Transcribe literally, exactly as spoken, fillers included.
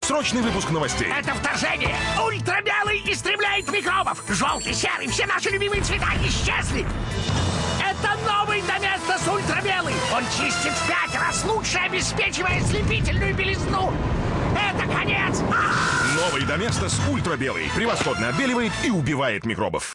Срочный выпуск новостей. Это вторжение! Ультрабелый истребляет микробов! Желтый, серый, все наши любимые цвета исчезли! Это новый Доместос ультрабелый! Он чистит в пять раз лучше, обеспечивая слепительную белизну! Это конец! А-а-а! Новый Доместос ультрабелый. Превосходно отбеливает и убивает микробов.